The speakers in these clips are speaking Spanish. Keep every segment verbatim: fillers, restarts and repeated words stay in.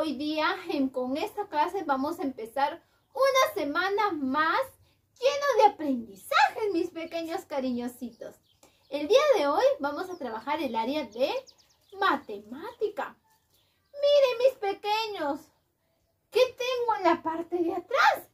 hoy día en, con esta clase vamos a empezar una semana más lleno de aprendizajes, mis pequeños cariñositos. El día de hoy vamos a trabajar el área de matemática. Miren, mis pequeños, ¿qué tengo en la parte de atrás?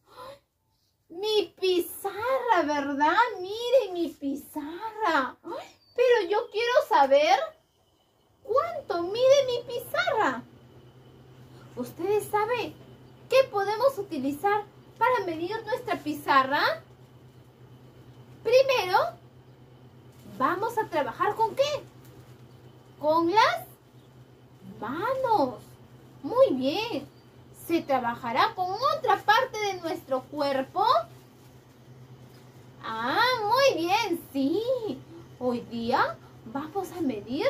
Mi pizarra, ¿verdad? Miren mi pizarra. Pero yo quiero saber cuánto mide mi pizarra. ¿Ustedes saben qué podemos utilizar para medir nuestra pizarra? Primero, vamos a trabajar ¿con qué? Con las manos. Muy bien. ¿Se trabajará con otra parte de nuestro cuerpo? Ah, muy bien, sí. Hoy día vamos a medir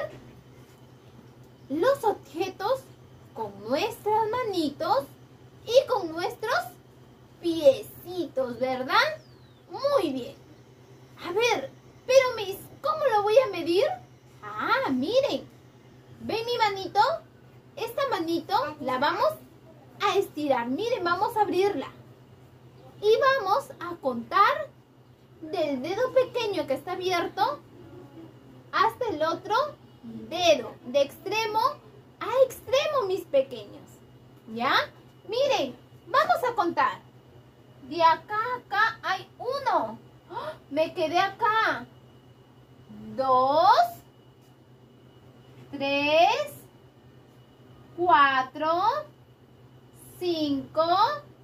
los objetos con nuestras manitos y con nuestros piecitos, ¿verdad? Muy bien. A ver, pero mis, ¿cómo lo voy a medir? Ah, miren. ¿Ven mi manito? Esta manito la vamos a estirar. Miren, vamos a abrirla. Y vamos a contar del dedo pequeño que está abierto hasta el otro dedo. De extremo a extremo, mis pequeños. ¿Ya? Miren, vamos a contar. De acá a acá hay uno. ¡Oh! Me quedé acá. Dos. Tres. Cuatro. Cinco.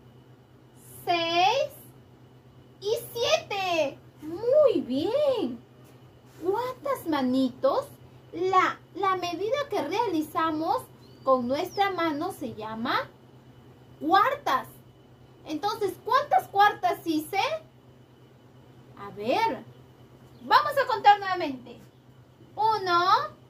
Seis. Y siete. Muy bien. ¿Cuántas manitos? La, la medida que realizamos con nuestra mano se llama cuartas. Entonces, ¿cuántas cuartas hice? A ver, vamos a contar nuevamente. Uno,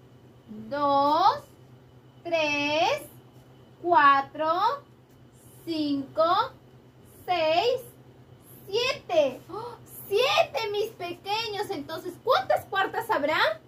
dos, tres, cuatro, cinco, seis, siete. ¡Oh! Siete, mis pequeños. Entonces, ¿cuántas cuartas habrá?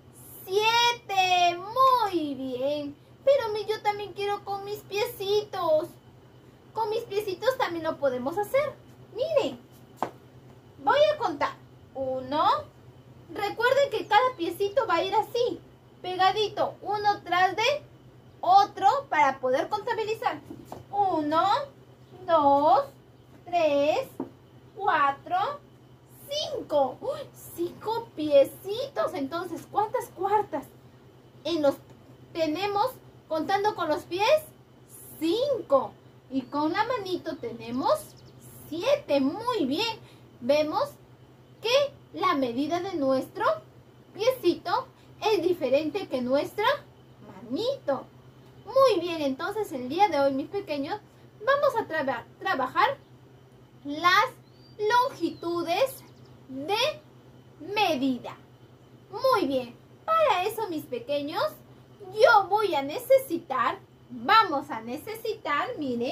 Siete. Muy bien. Pero yo también quiero con mis piecitos. Con mis piecitos también lo podemos hacer. Miren. Voy a contar. Uno. Recuerden que cada piecito va a ir así. Pegadito. Uno tras de otro para poder contabilizar. Uno. Dos. Tres. Cuatro. Cinco. Uy, cinco piecitos. Entonces, ¿cuántas cuartas en los tenemos contando con los pies? Cinco. Y con la manito tenemos siete. Muy bien. Vemos que la medida de nuestro piecito es diferente que nuestra manito. Muy bien. Entonces, el día de hoy, mis pequeños, vamos a tra trabajar las longitudes de medida. Muy bien. Para eso, mis pequeños, yo voy a necesitar, vamos a necesitar, miren,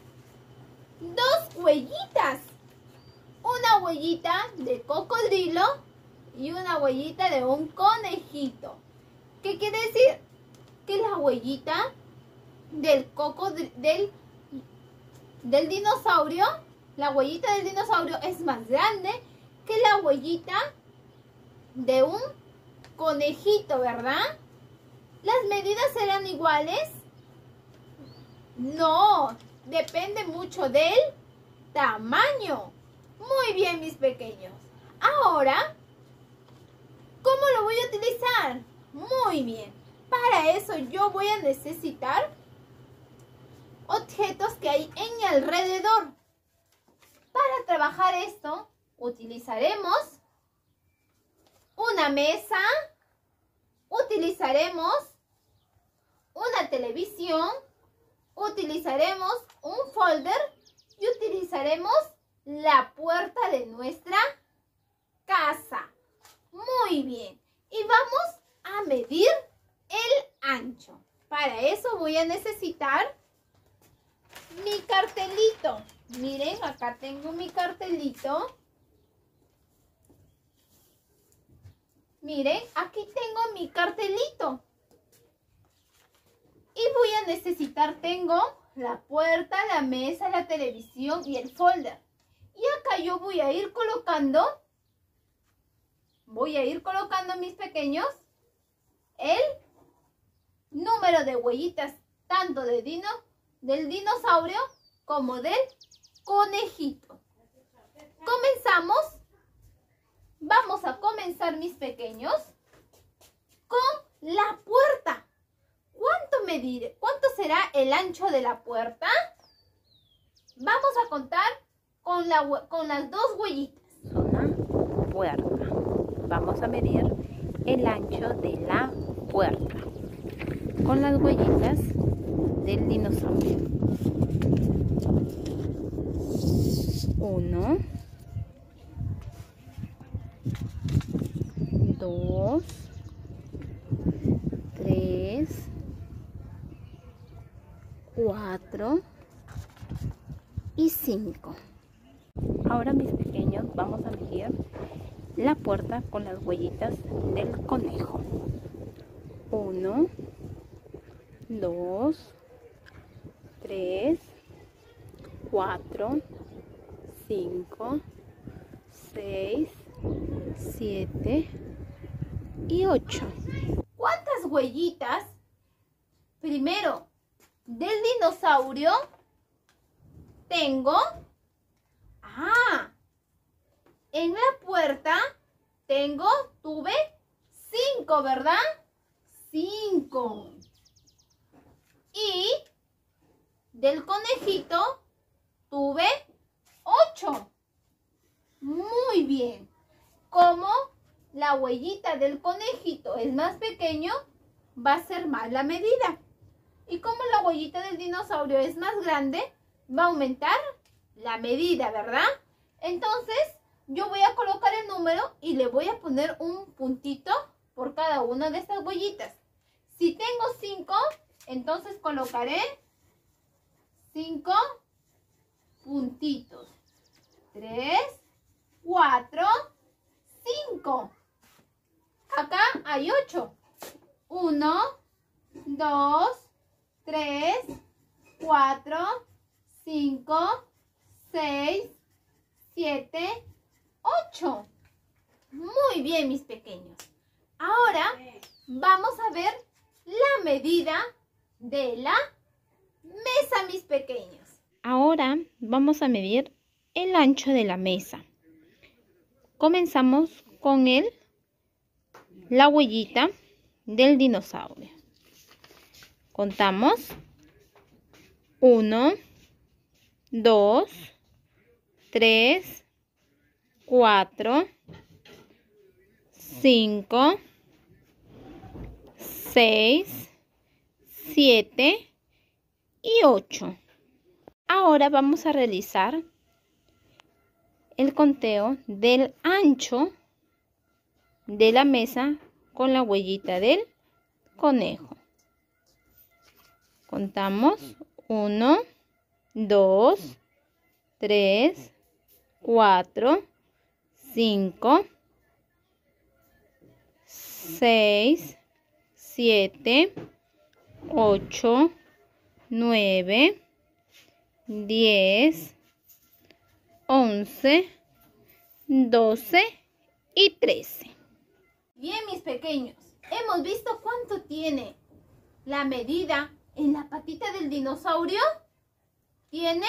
dos huellitas. Una huellita de cocodrilo y una huellita de un conejito. ¿Qué quiere decir? Que la huellita del cocodrilo, del, del dinosaurio, la huellita del dinosaurio es más grande que la huellita de un conejito, ¿verdad? ¿Las medidas serán iguales? No, depende mucho del tamaño. Muy bien, mis pequeños. Ahora, ¿cómo lo voy a utilizar? Muy bien. Para eso yo voy a necesitar objetos que hay en mi alrededor. Para trabajar esto, utilizaremos una mesa, utilizaremos una televisión, utilizaremos un folder y utilizaremos la puerta de nuestra casa. Muy bien. Y vamos a medir el ancho. Para eso voy a necesitar mi cartelito. Miren, acá tengo mi cartelito. Miren, aquí tengo mi cartelito. Y voy a a necesitar, tengo la puerta, la mesa, la televisión y el folder. Y acá yo voy a ir colocando, voy a ir colocando, mis pequeños, el número de huellitas, tanto de dino, del dinosaurio como del conejito. Comenzamos. Vamos a comenzar, mis pequeños, con la puerta. ¿Cuánto mediré? ¿Cuánto será el ancho de la puerta? Vamos a contar con, la, con las dos huellitas. Una puerta. Vamos a medir el ancho de la puerta con las huellitas del dinosaurio. Uno, dos, tres, cuatro y cinco. Ahora, mis pequeños, vamos a medir la puerta con las huellitas del conejo. Uno, dos, tres, cuatro, cinco, seis, siete y ocho. ¿Cuántas huellitas? Primero, del dinosaurio tengo. Ah, en la puerta tengo, tuve cinco, ¿verdad? Cinco. Y del conejito tuve ocho. Muy bien. Como la huellita del conejito es más pequeño, va a ser más la medida. Y como la huellita del dinosaurio es más grande, va a aumentar la medida, ¿verdad? Entonces, yo voy a colocar el número y le voy a poner un puntito por cada una de estas huellitas. Si tengo cinco, entonces colocaré cinco puntitos. tres, cuatro, cinco. Acá hay ocho. uno, dos, tres, cuatro, cinco, seis, siete, ocho. Muy bien, mis pequeños. Ahora vamos a ver la medida de la mesa, mis pequeños. Ahora vamos a medir el ancho de la mesa. Comenzamos con el, la huellita del dinosaurio. Contamos. Uno, dos, tres, cuatro, cinco, seis, siete y ocho. Ahora vamos a realizar el conteo del ancho de la mesa con la huellita del conejo. Contamos. Uno, dos, tres, cuatro, cinco, seis, siete, ocho, nueve, diez, once, doce y trece. Bien, mis pequeños, hemos visto cuánto tiene la medida en la patita del dinosaurio. Tiene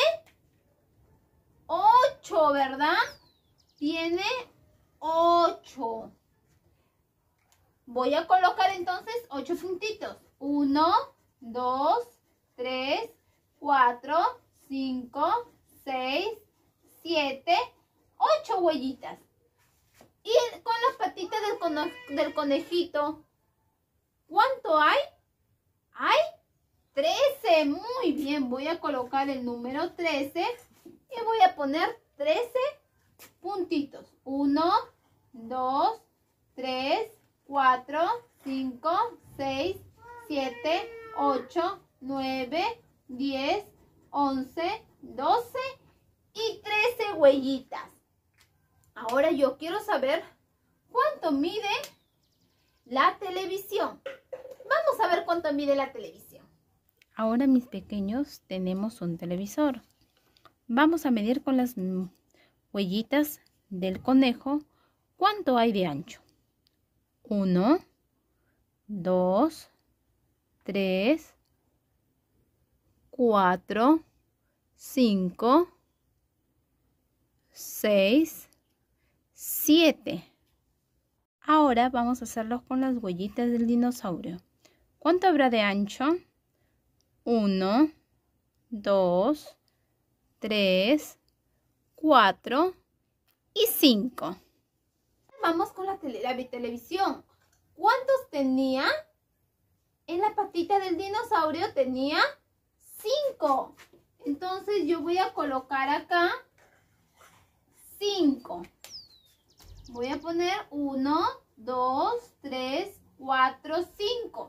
ocho, ¿verdad? Tiene ocho. Voy a colocar entonces ocho puntitos. uno, dos, tres, cuatro, cinco, seis, siete, ocho huellitas. Y con las patitas del, cono del conejito, ¿cuánto hay? Hay trece. Muy bien, voy a colocar el número trece y voy a poner trece puntitos. uno, dos, tres, cuatro, cinco, seis, siete, ocho, nueve, diez, once, doce y trece huellitas. Ahora yo quiero saber cuánto mide la televisión. Vamos a ver cuánto mide la televisión. Ahora, mis pequeños, tenemos un televisor. Vamos a medir con las huellitas del conejo cuánto hay de ancho. Uno, dos, tres, cuatro, cinco, seis, siete. Ahora vamos a hacerlos con las huellitas del dinosaurio. ¿Cuánto habrá de ancho? Uno, dos, tres, cuatro y cinco. Vamos con la, tele, la televisión. ¿Cuántos tenía? En la patita del dinosaurio tenía cinco. Entonces yo voy a colocar acá cinco. Voy a poner uno, dos, tres, cuatro, cinco.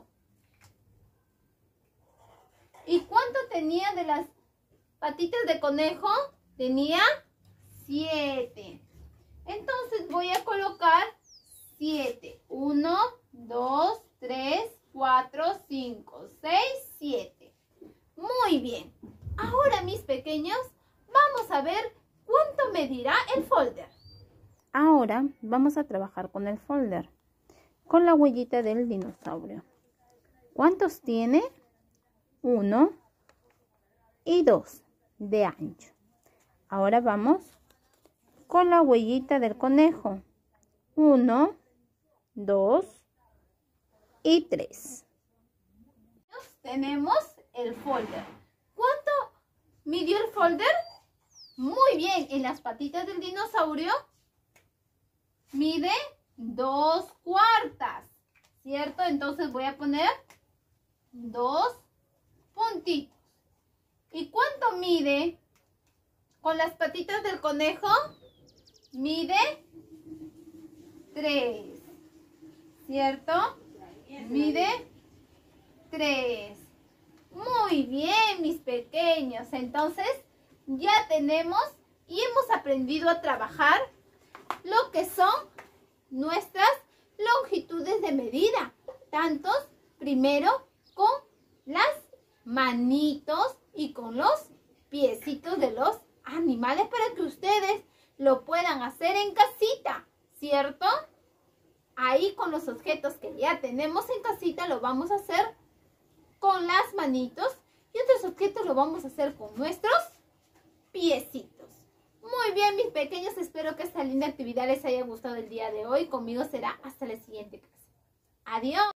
¿Y cuánto tenía de las patitas de conejo? Tenía siete. Entonces voy a colocar siete. uno, dos, tres, cuatro, cinco, seis, siete. Muy bien. Ahora, mis pequeños, vamos a ver cuánto medirá el folder. Ahora vamos a trabajar con el folder, con la huellita del dinosaurio. ¿Cuántos tiene? Uno y dos de ancho. Ahora vamos con la huellita del conejo. Uno, dos y tres. Tenemos el folder. ¿Cuánto midió el folder? Muy bien, en las patitas del dinosaurio mide dos cuartas, ¿cierto? Entonces voy a poner dos puntitos. ¿Y cuánto mide con las patitas del conejo? Mide tres, ¿cierto? Mide tres. Muy bien, mis pequeños. Entonces ya tenemos y hemos aprendido a trabajar lo que son nuestras longitudes de medida. Tantos primero con las manitos y con los piecitos de los animales para que ustedes lo puedan hacer en casita, ¿cierto? Ahí con los objetos que ya tenemos en casita lo vamos a hacer con las manitos y otros objetos lo vamos a hacer con nuestros piecitos. Muy bien, mis pequeños, espero que esta linda actividad les haya gustado el día de hoy. Conmigo será hasta la siguiente clase. Adiós.